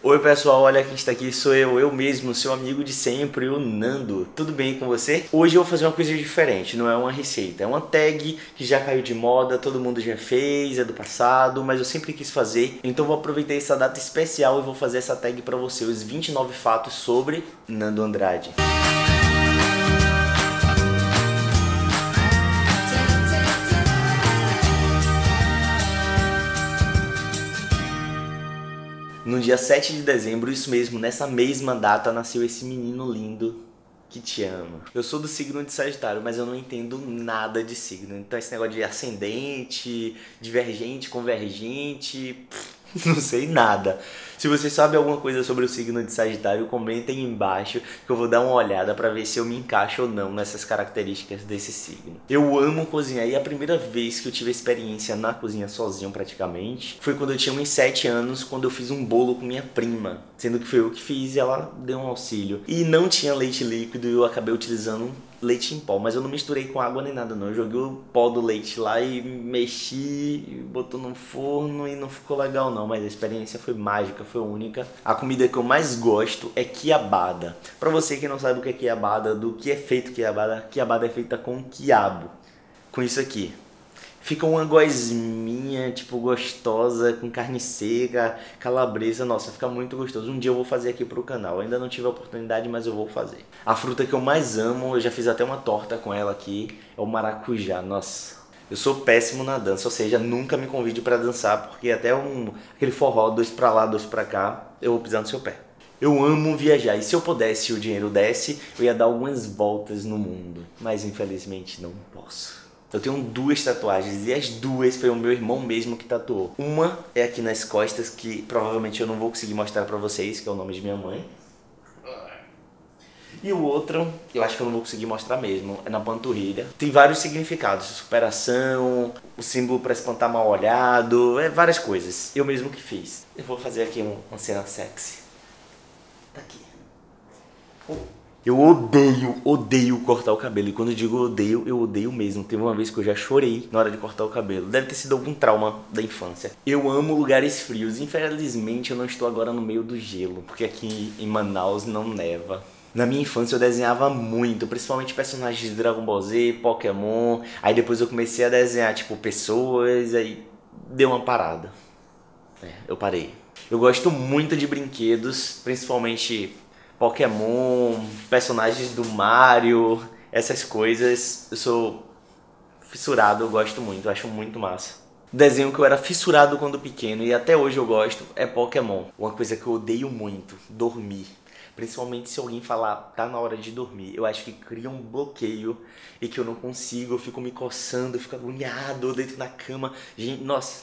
Oi pessoal, olha quem está aqui, sou eu mesmo, seu amigo de sempre, o Nando. Tudo bem com você? Hoje eu vou fazer uma coisa diferente, não é uma receita, é uma tag que já caiu de moda, todo mundo já fez, é do passado, mas eu sempre quis fazer, então vou aproveitar essa data especial e vou fazer essa tag para você, os 29 fatos sobre Nando Andrade. No dia 7 de dezembro, isso mesmo, nessa mesma data, nasceu esse menino lindo que te ama. Eu sou do signo de Sagitário, mas eu não entendo nada de signo. Então esse negócio de ascendente, divergente, convergente, não sei nada. Se você sabe alguma coisa sobre o signo de Sagitário, comentem embaixo que eu vou dar uma olhada pra ver se eu me encaixo ou não nessas características desse signo. Eu amo cozinhar e a primeira vez que eu tive experiência na cozinha sozinho praticamente foi quando eu tinha uns 7 anos, quando eu fiz um bolo com minha prima. Sendo que foi eu que fiz e ela deu um auxílio. E não tinha leite líquido e eu acabei utilizando leite em pó, mas eu não misturei com água nem nada não, eu joguei o pó do leite lá e mexi, botou no forno e não ficou legal não, mas a experiência foi mágica, foi única. A comida que eu mais gosto é quiabada. Pra você que não sabe o que é quiabada, do que é feito quiabada, quiabada é feita com quiabo, com isso aqui. Fica uma gosminha, tipo, gostosa, com carne seca, calabresa. Nossa, fica muito gostoso. Um dia eu vou fazer aqui pro canal. Eu ainda não tive a oportunidade, mas eu vou fazer. A fruta que eu mais amo, eu já fiz até uma torta com ela aqui, é o maracujá. Nossa, eu sou péssimo na dança, ou seja, nunca me convide pra dançar, porque até aquele forró, 2 pra lá, 2 pra cá, eu vou pisar no seu pé. Eu amo viajar e se eu pudesse e o dinheiro desse, eu ia dar algumas voltas no mundo. Mas infelizmente não posso. Eu tenho 2 tatuagens e as 2 foi o meu irmão mesmo que tatuou. Uma é aqui nas costas, que provavelmente eu não vou conseguir mostrar pra vocês, que é o nome de minha mãe. E o outro, eu acho que eu não vou conseguir mostrar mesmo, é na panturrilha. Tem vários significados, superação, o símbolo para espantar mal olhado, várias coisas. Eu mesmo que fiz. Eu vou fazer aqui uma cena sexy. Tá aqui. Eu odeio cortar o cabelo. E quando eu digo odeio, eu odeio mesmo. Teve uma vez que eu já chorei na hora de cortar o cabelo. Deve ter sido algum trauma da infância. Eu amo lugares frios. Infelizmente eu não estou agora no meio do gelo, porque aqui em Manaus não neva. Na minha infância eu desenhava muito, principalmente personagens de Dragon Ball Z, Pokémon. Aí depois eu comecei a desenhar tipo pessoas, aí deu uma parada. Eu parei. Eu gosto muito de brinquedos, principalmente Pokémon, personagens do Mario, essas coisas. Eu sou fissurado, eu gosto muito, eu acho muito massa. Desenho que eu era fissurado quando pequeno e até hoje eu gosto é Pokémon. Uma coisa que eu odeio muito, dormir. Principalmente se alguém falar, tá na hora de dormir. Eu acho que cria um bloqueio e que eu não consigo, eu fico me coçando, eu fico agoniado, eu deito na cama. Gente, nossa,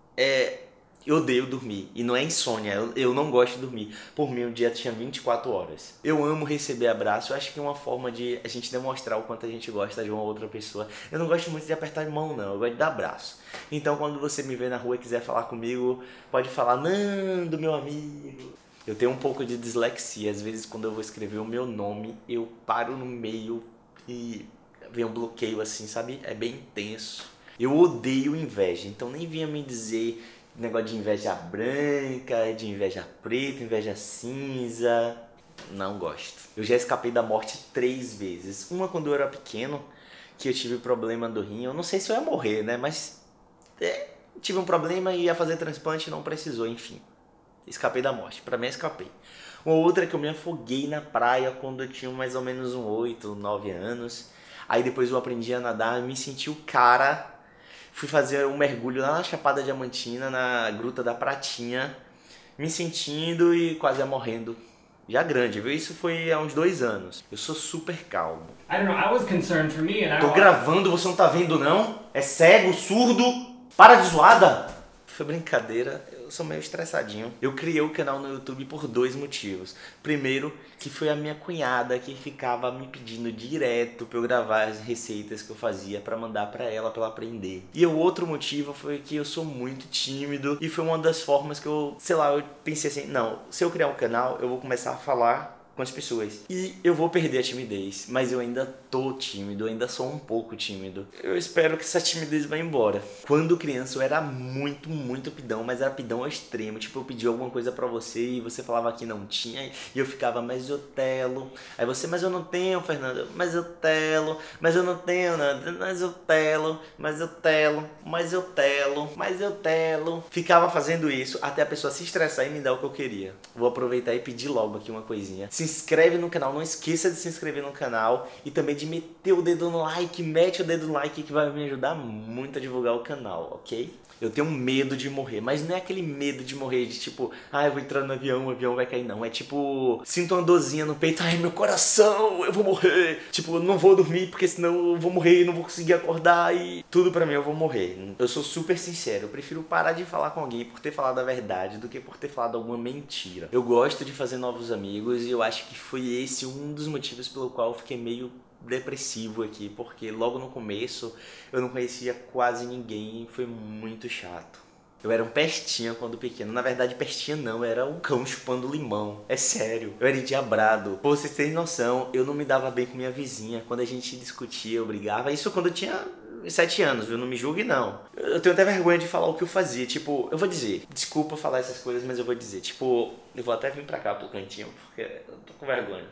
eu odeio dormir, e não é insônia, eu não gosto de dormir. Por mim, o dia tinha 24 horas. Eu amo receber abraço, eu acho que é uma forma de a gente demonstrar o quanto a gente gosta de uma outra pessoa. Eu não gosto muito de apertar a mão, não, eu gosto de dar abraço. Então, quando você me vê na rua e quiser falar comigo, pode falar, Nando, meu amigo. Eu tenho um pouco de dislexia, às vezes quando eu vou escrever o meu nome, eu paro no meio e vem um bloqueio assim, sabe? É bem intenso. Eu odeio inveja, então nem vinha me dizer negócio de inveja branca, de inveja preta, inveja cinza. Não gosto. Eu já escapei da morte 3 vezes. Uma quando eu era pequeno, que eu tive problema do rim. Eu não sei se eu ia morrer, né? Mas tive um problema e ia fazer transplante e não precisou, enfim. Escapei da morte. Pra mim, escapei. Uma outra é que eu me afoguei na praia quando eu tinha mais ou menos uns 8, 9 anos. Aí depois eu aprendi a nadar, me senti o cara. Fui fazer um mergulho lá na Chapada Diamantina, na Gruta da Pratinha, me sentindo e quase morrendo. Já grande, viu? Isso foi há uns 2 anos. Eu sou super calmo. Tô gravando, você não tá vendo não? É cego, surdo? Para de zoada! Foi brincadeira, eu sou meio estressadinho. Eu criei o canal no YouTube por 2 motivos. Primeiro, que foi a minha cunhada que ficava me pedindo direto pra eu gravar as receitas que eu fazia pra mandar pra ela aprender. E o outro motivo foi que eu sou muito tímido e foi uma das formas que eu, sei lá, eu pensei assim, não, se eu criar um canal, eu vou começar a falar com as pessoas. E eu vou perder a timidez, mas eu ainda tô tímido, eu ainda sou um pouco tímido. Eu espero que essa timidez vá embora. Quando criança eu era muito pidão, mas era pidão ao extremo. Tipo, eu pedia alguma coisa pra você e você falava que não tinha, e eu ficava, mas eu telo. Aí você, mas eu não tenho, Fernanda, mas eu telo, mas eu não tenho nada, mas eu telo, mas eu telo, mas eu telo, mas eu telo. Ficava fazendo isso até a pessoa se estressar e me dar o que eu queria. Vou aproveitar e pedir logo aqui uma coisinha. Se inscreve no canal, não esqueça de se inscrever no canal e também de meter o dedo no like, mete o dedo no like que vai me ajudar muito a divulgar o canal, ok? Eu tenho medo de morrer, mas não é aquele medo de morrer de tipo, eu vou entrar no avião, o avião vai cair, não. É tipo, sinto uma dorzinha no peito, meu coração, eu vou morrer. Tipo, não vou dormir porque senão eu vou morrer, não vou conseguir acordar e tudo pra mim eu vou morrer. Eu sou super sincero, eu prefiro parar de falar com alguém por ter falado a verdade do que por ter falado alguma mentira. Eu gosto de fazer novos amigos e eu acho que foi esse um dos motivos pelo qual eu fiquei meio depressivo aqui, porque logo no começo eu não conhecia quase ninguém e foi muito chato. Eu era um pestinha quando pequeno. Na verdade, pestinha não, era um cão chupando limão. É sério. Eu era endiabrado. Pra vocês terem noção, eu não me dava bem com minha vizinha. Quando a gente discutia, eu brigava. Isso quando eu tinha 7 anos, viu? Não me julgue, não. Eu tenho até vergonha de falar o que eu fazia. Tipo, eu vou dizer. Desculpa falar essas coisas, mas eu vou dizer. Tipo, eu vou até vir pra cá pro cantinho, porque eu tô com vergonha.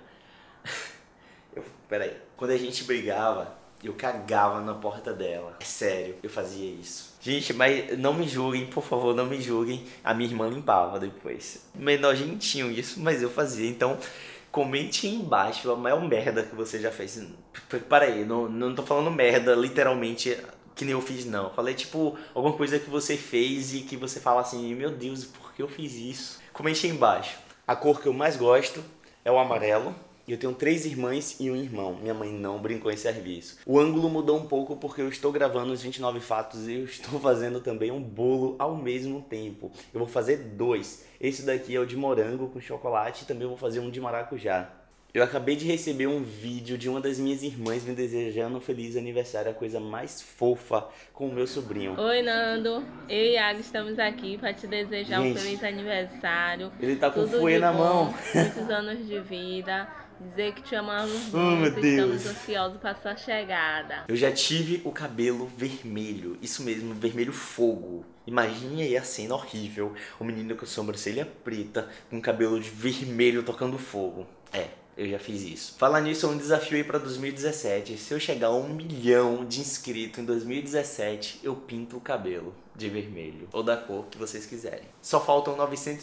Peraí. Quando a gente brigava, eu cagava na porta dela. É sério, eu fazia isso. Gente, mas não me julguem, por favor, não me julguem. A minha irmã limpava depois. Meio nojentinho isso, mas eu fazia. Então, comente aí embaixo a maior merda que você já fez. Peraí, não tô falando merda, literalmente, que nem eu fiz, não. Falei, tipo, alguma coisa que você fez e que você fala assim, meu Deus, por que eu fiz isso? Comente aí embaixo. A cor que eu mais gosto é o amarelo. Eu tenho 3 irmãs e um irmão. Minha mãe não brincou em serviço. O ângulo mudou um pouco porque eu estou gravando os 29 fatos e eu estou fazendo também um bolo ao mesmo tempo. Eu vou fazer 2. Esse daqui é o de morango com chocolate e também vou fazer um de maracujá. Eu acabei de receber um vídeo de uma das minhas irmãs me desejando um feliz aniversário, a coisa mais fofa, com o meu sobrinho. Oi, Nando. Eu e Iago estamos aqui para te desejar um feliz aniversário. Ele tá com fuê na mão. Muitos anos de vida. Dizer que te amamos muito, estamos ansiosos para sua chegada. Eu já tive o cabelo vermelho, isso mesmo, vermelho fogo. Imagine aí a cena horrível, o menino com sobrancelha preta, com cabelo de vermelho tocando fogo. Eu já fiz isso. Falar nisso é um desafio aí pra 2017. Se eu chegar a 1 milhão de inscritos em 2017, eu pinto o cabelo de vermelho. Ou da cor que vocês quiserem. Só faltam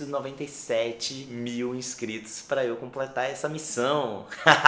997 mil inscritos pra eu completar essa missão.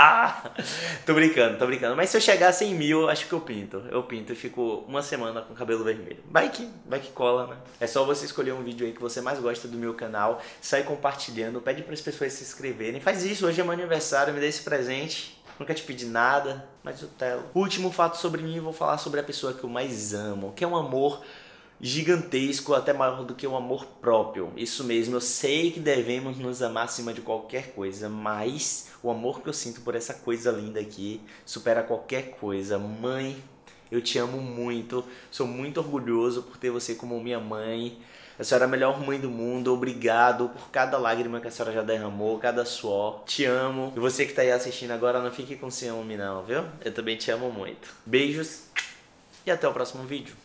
Tô brincando. Mas se eu chegar a 100 mil, acho que eu pinto. Eu pinto e fico uma semana com cabelo vermelho. Vai que cola, né? É só você escolher um vídeo aí que você mais gosta do meu canal, sai compartilhando, pede para as pessoas se inscreverem. Faz isso, hoje é meu aniversário, me dê esse presente. Nunca te pedi nada, mas eu telo. Último fato sobre mim, vou falar sobre a pessoa que eu mais amo, que é um amor gigantesco, até maior do que o amor próprio. Isso mesmo, eu sei que devemos nos amar acima de qualquer coisa, mas o amor que eu sinto por essa coisa linda aqui supera qualquer coisa. Mãe, eu te amo muito, sou muito orgulhoso por ter você como minha mãe. A senhora é a melhor mãe do mundo, obrigado por cada lágrima que a senhora já derramou, cada suor. Te amo. E você que tá aí assistindo agora, não fique com ciúme não, viu? Eu também te amo muito. Beijos e até o próximo vídeo.